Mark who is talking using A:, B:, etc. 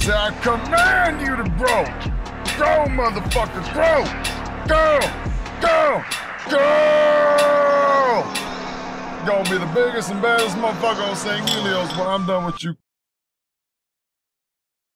A: Say, I command you to grow. Grow, motherfucker, grow. Go, go, go. Gonna be the biggest and baddest motherfucker on Sangheili when I'm done with you.